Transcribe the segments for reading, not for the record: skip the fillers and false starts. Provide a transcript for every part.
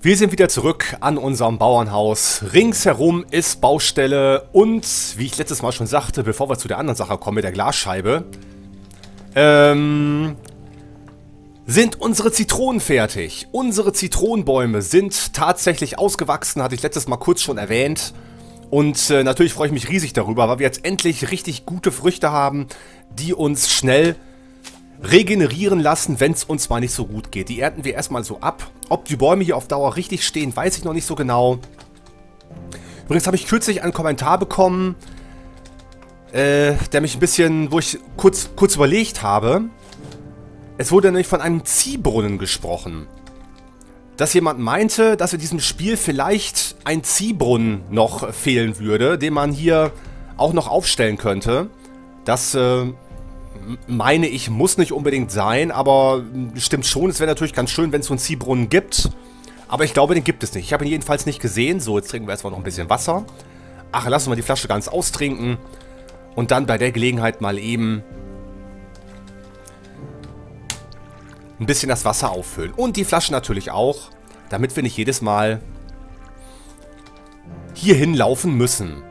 Wir sind wieder zurück an unserem Bauernhaus. Ringsherum ist Baustelle und, wie ich letztes Mal schon sagte, bevor wir zu der anderen Sache kommen mit der Glasscheibe, sind unsere Zitronen fertig. Unsere Zitronenbäume sind tatsächlich ausgewachsen, hatte ich letztes Mal kurz schon erwähnt. Und natürlich freue ich mich riesig darüber, weil wir jetzt endlich richtig gute Früchte haben, die uns schnell regenerieren lassen, wenn es uns mal nicht so gut geht. Die ernten wir erstmal so ab. Ob die Bäume hier auf Dauer richtig stehen, weiß ich noch nicht so genau. Übrigens habe ich kürzlich einen Kommentar bekommen, der mich ein bisschen, wo ich kurz überlegt habe. Es wurde nämlich von einem Ziehbrunnen gesprochen. Dass jemand meinte, dass in diesem Spiel vielleicht ein Ziehbrunnen noch fehlen würde, den man hier auch noch aufstellen könnte. Das meine ich, muss nicht unbedingt sein, aber stimmt schon. Es wäre natürlich ganz schön, wenn es so einen Ziehbrunnen gibt. Aber ich glaube, den gibt es nicht. Ich habe ihn jedenfalls nicht gesehen. So, jetzt trinken wir erstmal noch ein bisschen Wasser. Ach, lassen wir die Flasche ganz austrinken. Und dann bei der Gelegenheit mal eben ein bisschen das Wasser auffüllen. Und die Flasche natürlich auch, damit wir nicht jedes Mal hierhin laufen müssen.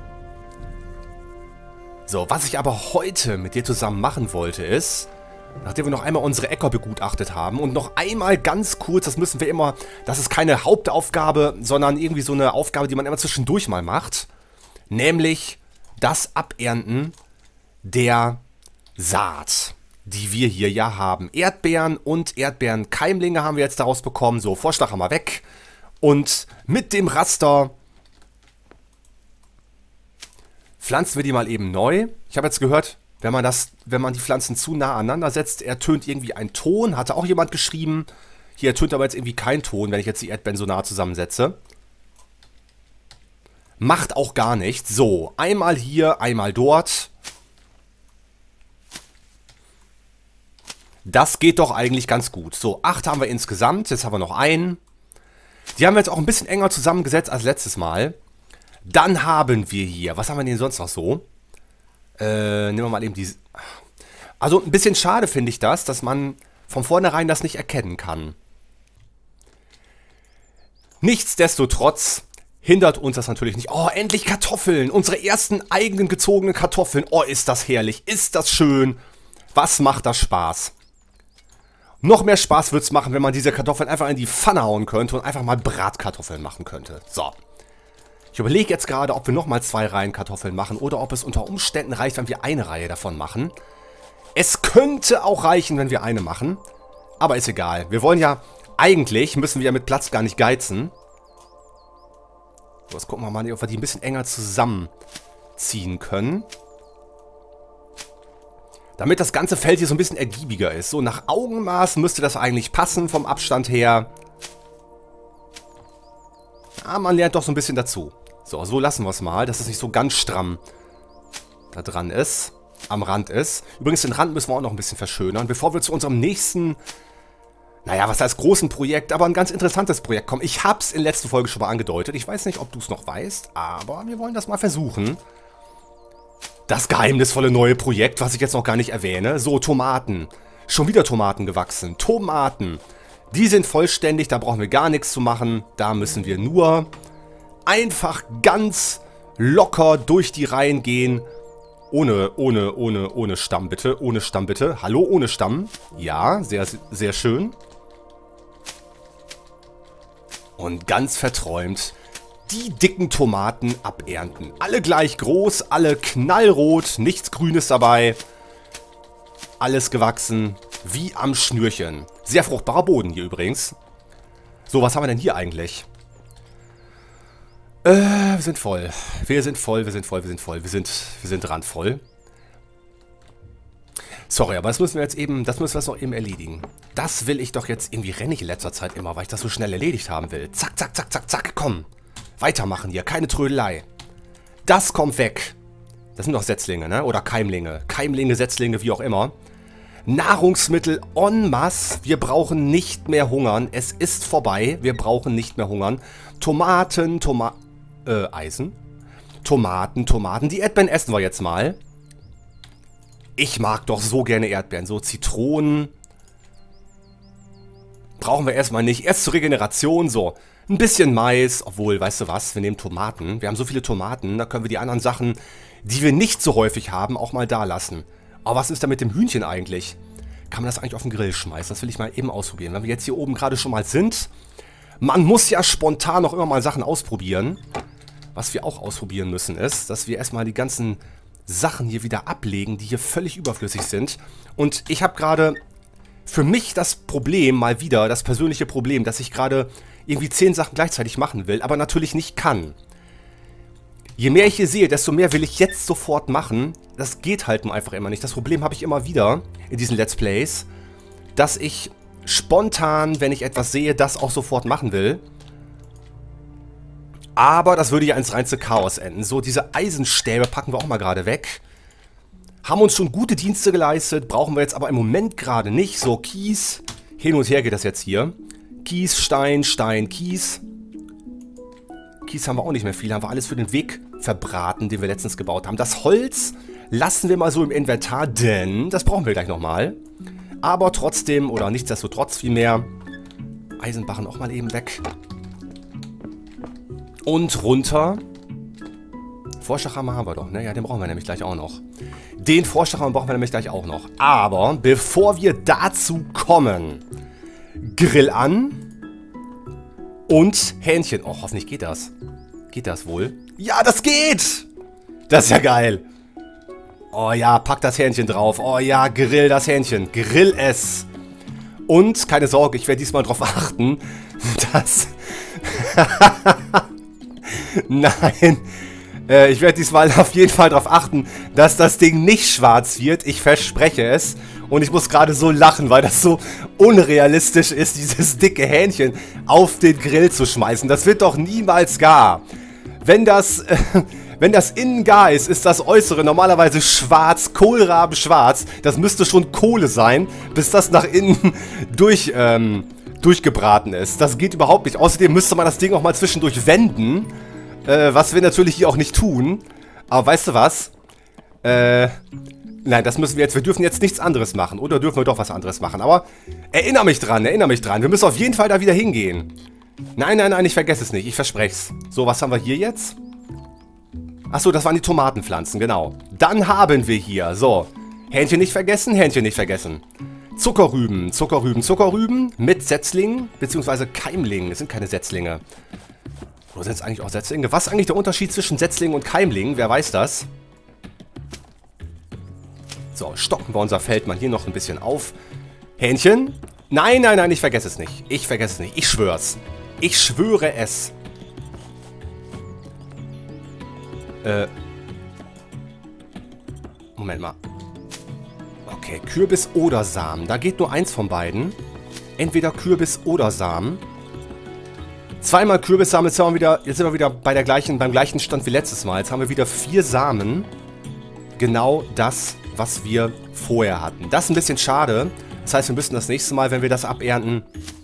So, was ich aber heute mit dir zusammen machen wollte ist, nachdem wir noch einmal unsere Äcker begutachtet haben und noch einmal ganz kurz, das müssen wir immer, das ist keine Hauptaufgabe, sondern irgendwie so eine Aufgabe, die man immer zwischendurch mal macht, nämlich das Abernten der Saat, die wir hier ja haben. Erdbeeren und Erdbeerenkeimlinge haben wir jetzt daraus bekommen. So, Vorschlag haben wir weg. Und mit dem Raster pflanzen wir die mal eben neu. Ich habe jetzt gehört, wenn man die Pflanzen zu nah aneinander setzt, ertönt irgendwie ein Ton. Hatte auch jemand geschrieben. Hier ertönt aber jetzt irgendwie kein Ton, wenn ich jetzt die Erdbeeren so nah zusammensetze. Macht auch gar nichts. So, einmal hier, einmal dort. Das geht doch eigentlich ganz gut. So, 8 haben wir insgesamt. Jetzt haben wir noch einen. Die haben wir jetzt auch ein bisschen enger zusammengesetzt als letztes Mal. Dann haben wir hier, was haben wir denn sonst noch so? Nehmen wir mal eben die... Also ein bisschen schade finde ich das, dass man von vornherein das nicht erkennen kann. Nichtsdestotrotz hindert uns das natürlich nicht. Oh, endlich Kartoffeln! Unsere ersten eigenen gezogenen Kartoffeln. Oh, ist das herrlich, ist das schön. Was macht das Spaß? Noch mehr Spaß würde es machen, wenn man diese Kartoffeln einfach in die Pfanne hauen könnte und einfach mal Bratkartoffeln machen könnte. So. Ich überlege jetzt gerade, ob wir nochmal 2 Reihen Kartoffeln machen oder ob es unter Umständen reicht, wenn wir eine Reihe davon machen. Es könnte auch reichen, wenn wir eine machen. Aber ist egal. Wir wollen ja, eigentlich müssen wir ja mit Platz gar nicht geizen. So, jetzt gucken wir mal, ob wir die ein bisschen enger zusammenziehen können. Damit das ganze Feld hier so ein bisschen ergiebiger ist. So, nach Augenmaß müsste das eigentlich passen vom Abstand her. Ja, man lernt doch so ein bisschen dazu. So lassen wir es mal, dass es nicht so ganz stramm da dran ist, am Rand ist. Übrigens, den Rand müssen wir auch noch ein bisschen verschönern, bevor wir zu unserem nächsten, naja, was heißt großen Projekt, aber ein ganz interessantes Projekt kommen. Ich habe es in der letzten Folge schon mal angedeutet. Ich weiß nicht, ob du es noch weißt, aber wir wollen das mal versuchen. Das geheimnisvolle neue Projekt, was ich jetzt noch gar nicht erwähne. So, Tomaten. Schon wieder Tomaten gewachsen. Tomaten. Die sind vollständig, da brauchen wir gar nichts zu machen. Da müssen wir nur einfach ganz locker durch die Reihen gehen. Ohne Stamm, bitte. Ohne Stamm, bitte. Hallo, ohne Stamm. Ja, sehr, sehr schön. Und ganz verträumt die dicken Tomaten abernten. Alle gleich groß, alle knallrot, nichts Grünes dabei. Alles gewachsen wie am Schnürchen. Sehr fruchtbarer Boden hier übrigens. So, was haben wir denn hier eigentlich? Wir sind voll. Wir sind randvoll. Sorry, aber das müssen wir jetzt eben, das müssen wir noch eben erledigen. Das will ich doch jetzt, irgendwie renne ich in letzter Zeit immer, weil ich das so schnell erledigt haben will. Zack, zack, zack, zack, zack, komm. Weitermachen hier, keine Trödelei. Das kommt weg. Das sind doch Setzlinge, ne? Oder Keimlinge. Keimlinge, Setzlinge, wie auch immer. Nahrungsmittel en masse. Wir brauchen nicht mehr hungern. Es ist vorbei. Wir brauchen nicht mehr hungern. Tomaten, Eisen. Tomaten. Die Erdbeeren essen wir jetzt mal. Ich mag doch so gerne Erdbeeren. So Zitronen. Brauchen wir erstmal nicht. Erst zur Regeneration so. Ein bisschen Mais. Obwohl, weißt du was? Wir nehmen Tomaten. Wir haben so viele Tomaten. Da können wir die anderen Sachen, die wir nicht so häufig haben, auch mal da lassen. Aber was ist da mit dem Hühnchen eigentlich? Kann man das eigentlich auf den Grill schmeißen? Das will ich mal eben ausprobieren. Wenn wir jetzt hier oben gerade schon mal sind. Man muss ja spontan auch immer mal Sachen ausprobieren. Was wir auch ausprobieren müssen ist, dass wir erstmal die ganzen Sachen hier wieder ablegen, die hier völlig überflüssig sind. Und ich habe gerade für mich das Problem, mal wieder, das persönliche Problem, dass ich gerade irgendwie 10 Sachen gleichzeitig machen will, aber natürlich nicht kann. Je mehr ich hier sehe, desto mehr will ich jetzt sofort machen. Das geht halt nur einfach immer nicht. Das Problem habe ich immer wieder in diesen Let's Plays, dass ich spontan, wenn ich etwas sehe, das auch sofort machen will. Aber das würde ja ins reinste Chaos enden. So, diese Eisenstäbe packen wir auch mal gerade weg. Haben uns schon gute Dienste geleistet, brauchen wir jetzt aber im Moment gerade nicht. So, Kies. Hin und her geht das jetzt hier. Kies, Stein, Stein, Kies. Kies haben wir auch nicht mehr viel. Haben wir alles für den Weg verbraten, den wir letztens gebaut haben. Das Holz lassen wir mal so im Inventar, denn das brauchen wir gleich nochmal. Aber trotzdem, oder nichtsdestotrotz vielmehr, Eisenbarren auch mal eben weg. Und runter. Vorschachhammer haben wir doch, ne? Ja, den brauchen wir nämlich gleich auch noch. Den Vorschachhammer brauchen wir nämlich gleich auch noch. Aber bevor wir dazu kommen, Grill an und Hähnchen. Oh, hoffentlich geht das. Geht das wohl? Ja, das geht! Das ist ja geil. Oh ja, pack das Hähnchen drauf. Oh ja, grill das Hähnchen. Grill es. Und, keine Sorge, ich werde diesmal darauf achten, dass... Nein, ich werde diesmal auf jeden Fall darauf achten, dass das Ding nicht schwarz wird. Ich verspreche es. Und ich muss gerade so lachen, weil das so unrealistisch ist, dieses dicke Hähnchen auf den Grill zu schmeißen. Das wird doch niemals gar. Wenn das innen gar ist, ist das Äußere normalerweise schwarz, kohlrabenschwarz. Das müsste schon Kohle sein, bis das nach innen durchgebraten ist. Das geht überhaupt nicht. Außerdem müsste man das Ding auch mal zwischendurch wenden. Was wir natürlich hier auch nicht tun. Aber weißt du was? Nein, das müssen wir jetzt. Wir dürfen jetzt nichts anderes machen. Oder dürfen wir doch was anderes machen? Aber erinnere mich dran, erinnere mich dran. Wir müssen auf jeden Fall da wieder hingehen. Nein, nein, nein, ich vergesse es nicht. Ich verspreche es. So, was haben wir hier jetzt? Achso, das waren die Tomatenpflanzen, genau. Dann haben wir hier, so, Hähnchen nicht vergessen, Hähnchen nicht vergessen. Zuckerrüben, Zuckerrüben, Zuckerrüben mit Setzlingen, beziehungsweise Keimlingen. Das sind keine Setzlinge. Oder sind es eigentlich auch Setzlinge? Was ist eigentlich der Unterschied zwischen Setzlingen und Keimlingen? Wer weiß das? So, stocken wir unser Feld mal hier noch ein bisschen auf. Hähnchen? Nein, nein, nein, ich vergesse es nicht. Ich vergesse es nicht. Ich schwör's. Ich schwöre es. Moment mal. Okay, Kürbis oder Samen. Da geht nur eins von beiden. Entweder Kürbis oder Samen. Zweimal Kürbissamen. Jetzt sind wir wieder beim gleichen Stand wie letztes Mal. Jetzt haben wir wieder 4 Samen. Genau das, was wir vorher hatten. Das ist ein bisschen schade. Das heißt, wir müssen das nächste Mal, wenn wir das abernten,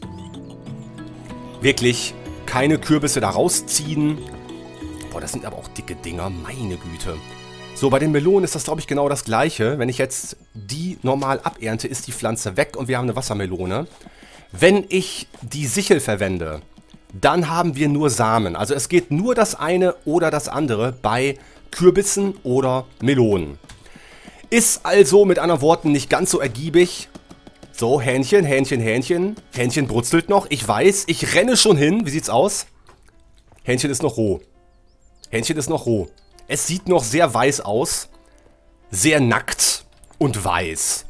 wirklich keine Kürbisse da rausziehen. Boah, das sind aber auch dicke Dinger. Meine Güte. So, bei den Melonen ist das, glaube ich, genau das Gleiche. Wenn ich jetzt die normal abernte, ist die Pflanze weg und wir haben eine Wassermelone. Wenn ich die Sichel verwende, dann haben wir nur Samen. Also es geht nur das eine oder das andere bei Kürbissen oder Melonen. Ist also mit anderen Worten nicht ganz so ergiebig. So, Hähnchen, Hähnchen, Hähnchen. Hähnchen brutzelt noch. Ich weiß, ich renne schon hin. Wie sieht's aus? Hähnchen ist noch roh. Hähnchen ist noch roh. Es sieht noch sehr weiß aus. Sehr nackt und weiß.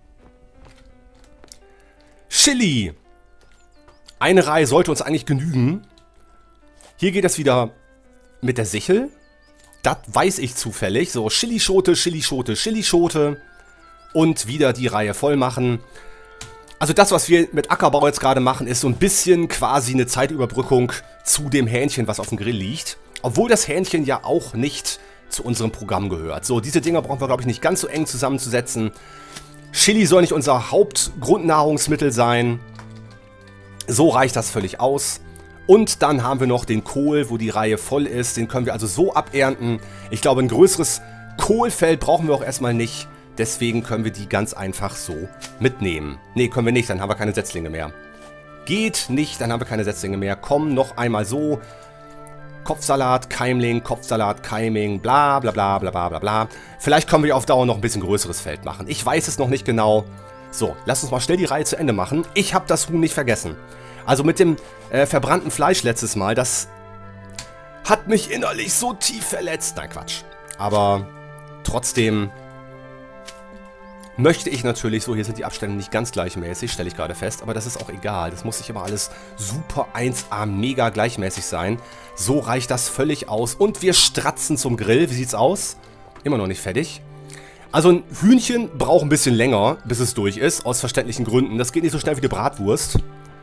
Chili. Eine Reihe sollte uns eigentlich genügen. Hier geht es wieder mit der Sichel. Das weiß ich zufällig. So, Chilischote, Chilischote, Chilischote. Und wieder die Reihe voll machen. Also das, was wir mit Ackerbau jetzt gerade machen, ist so ein bisschen quasi eine Zeitüberbrückung zu dem Hähnchen, was auf dem Grill liegt. Obwohl das Hähnchen ja auch nicht zu unserem Programm gehört. So, diese Dinger brauchen wir, glaube ich, nicht ganz so eng zusammenzusetzen. Chili soll nicht unser Hauptgrundnahrungsmittel sein. So reicht das völlig aus. Und dann haben wir noch den Kohl, wo die Reihe voll ist. Den können wir also so abernten. Ich glaube, ein größeres Kohlfeld brauchen wir auch erstmal nicht. Deswegen können wir die ganz einfach so mitnehmen. Ne, können wir nicht, dann haben wir keine Setzlinge mehr. Geht nicht, dann haben wir keine Setzlinge mehr. Komm, noch einmal so. Kopfsalat, Keimling, Kopfsalat, Keiming, bla bla bla bla bla bla bla. Vielleicht können wir auf Dauer noch ein bisschen größeres Feld machen. Ich weiß es noch nicht genau. So, lass uns mal schnell die Reihe zu Ende machen. Ich habe das Huhn nicht vergessen. Also mit dem verbrannten Fleisch letztes Mal, das hat mich innerlich so tief verletzt. Nein, Quatsch. Aber trotzdem möchte ich natürlich, so hier sind die Abstände nicht ganz gleichmäßig, stelle ich gerade fest, aber das ist auch egal. Das muss nicht immer alles super 1A mega gleichmäßig sein. So reicht das völlig aus. Und wir stratzen zum Grill. Wie sieht's aus? Immer noch nicht fertig. Also ein Hühnchen braucht ein bisschen länger, bis es durch ist, aus verständlichen Gründen. Das geht nicht so schnell wie die Bratwurst.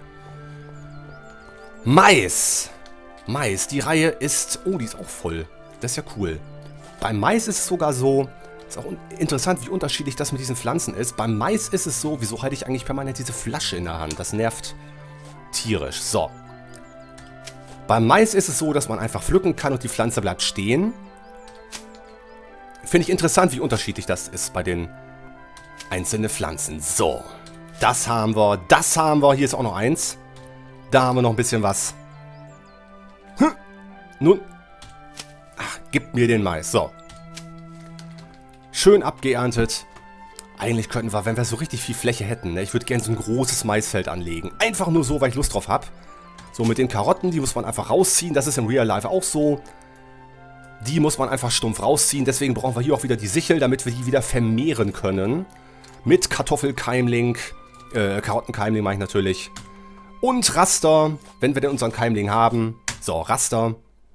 Mais. Mais, die Reihe ist... Oh, die ist auch voll. Das ist ja cool. Beim Mais ist es sogar so... Ist auch interessant, wie unterschiedlich das mit diesen Pflanzen ist. Beim Mais ist es so, wieso halte ich eigentlich permanent diese Flasche in der Hand? Das nervt tierisch. So. Beim Mais ist es so, dass man einfach pflücken kann und die Pflanze bleibt stehen. Finde ich interessant, wie unterschiedlich das ist bei den einzelnen Pflanzen. So. Das haben wir. Das haben wir. Hier ist auch noch eins. Da haben wir noch ein bisschen was. Nun. Ach, gib mir den Mais. So. Schön abgeerntet. Eigentlich könnten wir, wenn wir so richtig viel Fläche hätten, ne? Ich würde gerne so ein großes Maisfeld anlegen. Einfach nur so, weil ich Lust drauf habe. So mit den Karotten, die muss man einfach rausziehen. Das ist im Real Life auch so. Die muss man einfach stumpf rausziehen. Deswegen brauchen wir hier auch wieder die Sichel, damit wir die wieder vermehren können. Mit Kartoffelkeimling. Karottenkeimling mache ich natürlich. Und Raster, wenn wir denn unseren Keimling haben. So, Raster.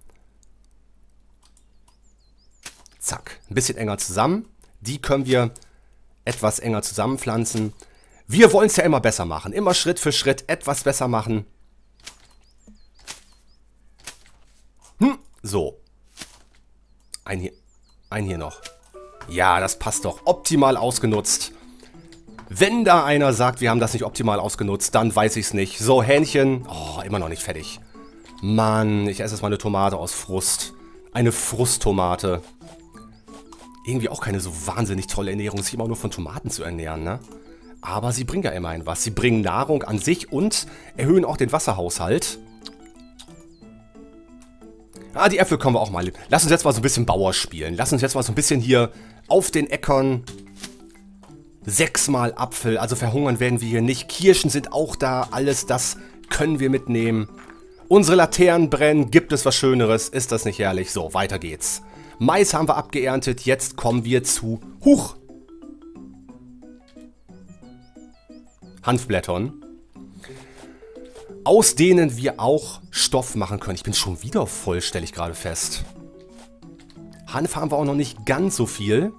Zack. Ein bisschen enger zusammen. Die können wir etwas enger zusammenpflanzen. Wir wollen es ja immer besser machen. Immer Schritt für Schritt etwas besser machen. So. Ein hier noch. Ja, das passt doch. Optimal ausgenutzt. Wenn da einer sagt, wir haben das nicht optimal ausgenutzt, dann weiß ich es nicht. So, Hähnchen. Oh, immer noch nicht fertig. Mann, ich esse jetzt mal eine Tomate aus Frust. Eine Frusttomate. Irgendwie auch keine so wahnsinnig tolle Ernährung, sich immer nur von Tomaten zu ernähren, ne? Aber sie bringen ja immerhin was. Sie bringen Nahrung an sich und erhöhen auch den Wasserhaushalt. Ah, die Äpfel können wir auch mal. Lass uns jetzt mal so ein bisschen Bauer spielen. Lass uns jetzt mal so ein bisschen hier auf den Äckern 6-mal Apfel. Also verhungern werden wir hier nicht. Kirschen sind auch da. Alles das können wir mitnehmen. Unsere Laternen brennen. Gibt es was Schöneres? Ist das nicht herrlich? So, weiter geht's. Mais haben wir abgeerntet. Jetzt kommen wir zu... Huch! Hanfblättern. Aus denen wir auch Stoff machen können. Ich bin schon wieder voll, stelle ich gerade fest. Hanf haben wir auch noch nicht ganz so viel.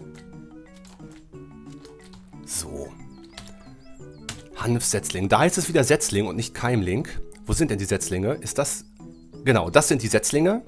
So. Hanfsetzling. Da heißt es wieder Setzling und nicht Keimling. Wo sind denn die Setzlinge? Ist das... Genau, das sind die Setzlinge.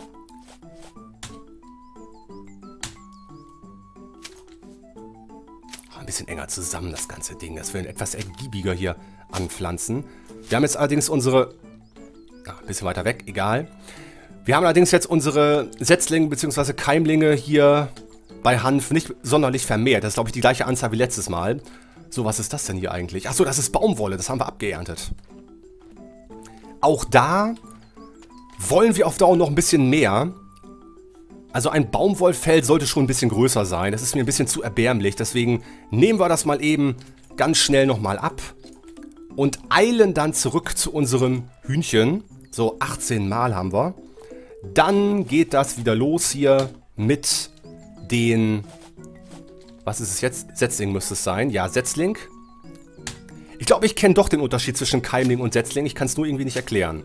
Ein bisschen enger zusammen, das ganze Ding. Das wir etwas ergiebiger hier anpflanzen. Wir haben jetzt allerdings unsere... ein bisschen weiter weg, egal. Wir haben allerdings jetzt unsere Setzlinge bzw. Keimlinge hier bei Hanf nicht sonderlich vermehrt. Das ist, glaube ich, die gleiche Anzahl wie letztes Mal. So, was ist das denn hier eigentlich? Achso, das ist Baumwolle. Das haben wir abgeerntet. Auch da wollen wir auf Dauer noch ein bisschen mehr. Also ein Baumwollfeld sollte schon ein bisschen größer sein. Das ist mir ein bisschen zu erbärmlich. Deswegen nehmen wir das mal eben ganz schnell nochmal ab. Und eilen dann zurück zu unserem Hühnchen. So, 18 Mal haben wir. Dann geht das wieder los hier mit den... Was ist es jetzt? Setzling müsste es sein. Ja, Setzling. Ich glaube, ich kenne doch den Unterschied zwischen Keimling und Setzling. Ich kann es nur irgendwie nicht erklären.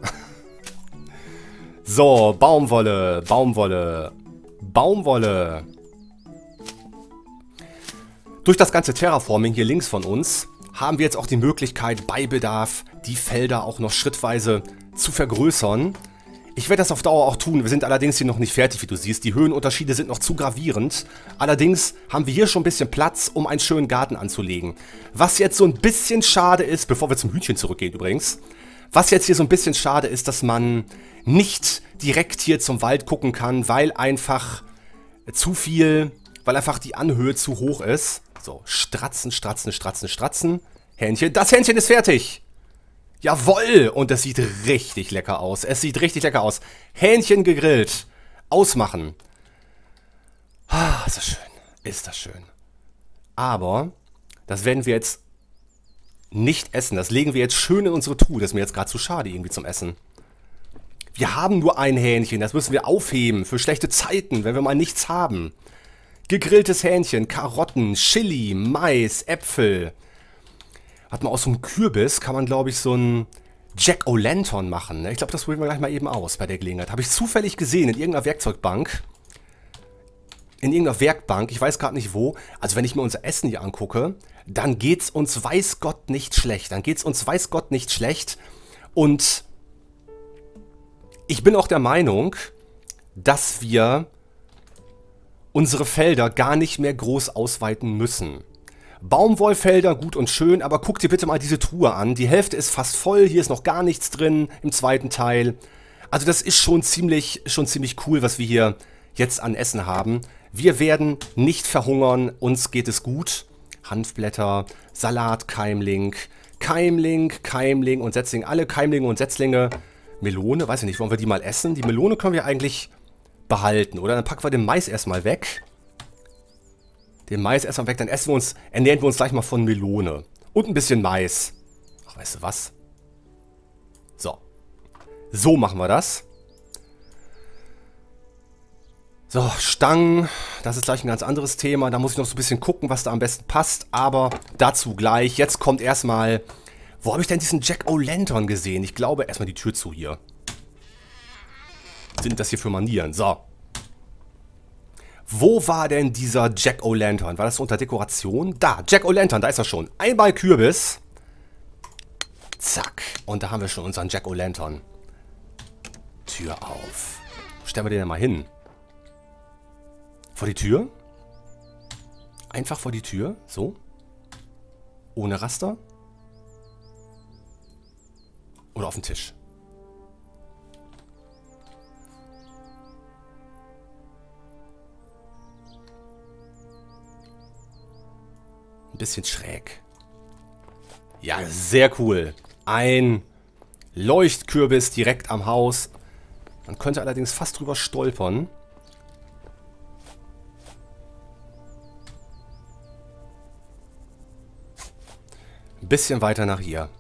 So, Baumwolle, Baumwolle, Baumwolle. Durch das ganze Terraforming hier links von uns haben wir jetzt auch die Möglichkeit, bei Bedarf die Felder auch noch schrittweise zu vergrößern. Ich werde das auf Dauer auch tun. Wir sind allerdings hier noch nicht fertig, wie du siehst. Die Höhenunterschiede sind noch zu gravierend. Allerdings haben wir hier schon ein bisschen Platz, um einen schönen Garten anzulegen. Was jetzt so ein bisschen schade ist, bevor wir zum Hühnchen zurückgehen übrigens, was jetzt hier so ein bisschen schade ist, dass man nicht direkt hier zum Wald gucken kann, weil einfach weil einfach die Anhöhe zu hoch ist. So, stratzen, stratzen, stratzen, stratzen. Hähnchen, das Hähnchen ist fertig. Jawohl! Und das sieht richtig lecker aus. Es sieht richtig lecker aus. Hähnchen gegrillt. Ausmachen. Ah, ist das schön. Ist das schön. Aber das werden wir jetzt nicht essen. Das legen wir jetzt schön in unsere Truhe. Das ist mir jetzt gerade zu schade irgendwie zum Essen. Wir haben nur ein Hähnchen. Das müssen wir aufheben für schlechte Zeiten, wenn wir mal nichts haben. Gegrilltes Hähnchen, Karotten, Chili, Mais, Äpfel. Hat man aus so einem Kürbis, kann man glaube ich so ein Jack-O-Lantern machen. Ich glaube, das probieren wir gleich mal eben aus bei der Gelegenheit. Habe ich zufällig gesehen in irgendeiner Werkzeugbank. In irgendeiner Werkbank, ich weiß gerade nicht wo. Also wenn ich mir unser Essen hier angucke, dann geht's uns weiß Gott nicht schlecht. Dann geht's uns weiß Gott nicht schlecht. Und ich bin auch der Meinung, dass wir unsere Felder gar nicht mehr groß ausweiten müssen. Baumwollfelder, gut und schön, aber guck dir bitte mal diese Truhe an. Die Hälfte ist fast voll, hier ist noch gar nichts drin im zweiten Teil. Also das ist schon ziemlich cool, was wir hier jetzt an Essen haben. Wir werden nicht verhungern, uns geht es gut. Hanfblätter, Salatkeimling, Keimling und Setzling. Alle Keimlinge und Setzlinge. Melone, weiß ich nicht, wollen wir die mal essen? Die Melone können wir eigentlich behalten, oder? Dann packen wir den Mais erstmal weg. Den Mais erstmal weg, dann ernähren wir uns gleich mal von Melone. Und ein bisschen Mais. Ach, weißt du was? So. So machen wir das. So, Stangen. Das ist gleich ein ganz anderes Thema. Da muss ich noch so ein bisschen gucken, was da am besten passt. Aber dazu gleich. Jetzt kommt erstmal... Wo habe ich denn diesen Jack-O-Lantern gesehen? Ich glaube, erstmal die Tür zu hier. Was sind das hier für Manieren? So. Wo war denn dieser Jack-O-Lantern? War das unter Dekoration? Da, Jack-O-Lantern, da ist er schon. Einmal Kürbis. Zack. Und da haben wir schon unseren Jack-O-Lantern. Tür auf. Wo stellen wir den denn mal hin? Vor die Tür? Einfach vor die Tür. So. Ohne Raster. Oder auf den Tisch. Ein bisschen schräg. Ja, sehr cool. Ein Leuchtkürbis direkt am Haus. Man könnte allerdings fast drüber stolpern. Ein bisschen weiter nach hier.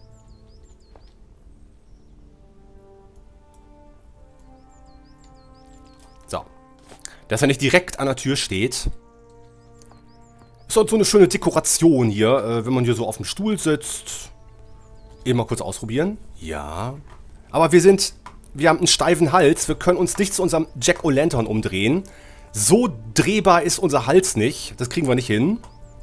So. Dass er nicht direkt an der Tür steht. Ist halt so eine schöne Dekoration hier, wenn man hier so auf dem Stuhl sitzt. Eben mal kurz ausprobieren. Ja. Aber wir haben einen steifen Hals. Wir können uns nicht zu unserem Jack-O-Lantern umdrehen. So drehbar ist unser Hals nicht. Das kriegen wir nicht hin.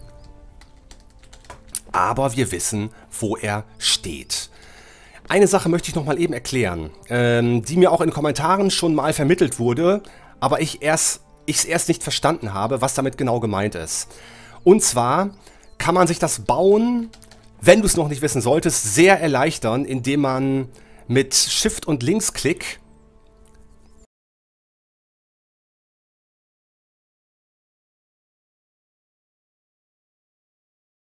Aber wir wissen, wo er steht. Eine Sache möchte ich noch mal eben erklären, die mir auch in den Kommentaren schon mal vermittelt wurde, aber ich es erst nicht verstanden habe, was damit genau gemeint ist. Und zwar kann man sich das Bauen, wenn du es noch nicht wissen solltest, sehr erleichtern, indem man mit Shift und Linksklick